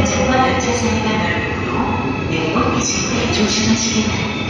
운전과 연차 사이가 넓으므로 내리막 이실 때 조심하시기 바랍니다.